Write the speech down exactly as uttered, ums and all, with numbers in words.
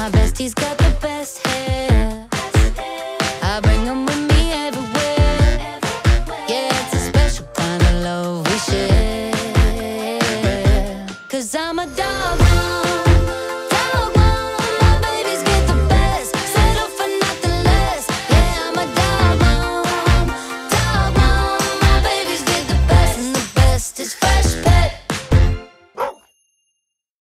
My bestie's got the best hair. I bring them with me everywhere. Yeah, it's a special kind of love we share. Cause I'm a dog mom.